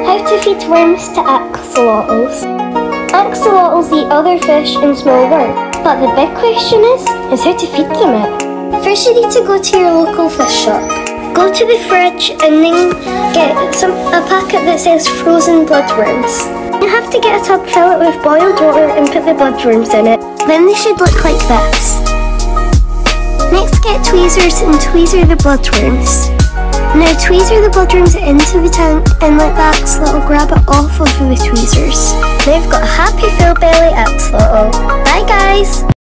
How to feed worms to axolotls. Axolotls eat other fish and small worms, but the big question is how to feed them it. First you need to go to your local fish shop. Go to the fridge and then get a packet that says frozen bloodworms. You have to get a tub, fill it with boiled water and put the bloodworms in it. Then they should look like this. Next get tweezers and tweezer the bloodworms. Now tweezer the bloodworms into the tank and let the axolotl grab it off of the tweezers. Now you've got a happy full belly axolotl. Bye guys!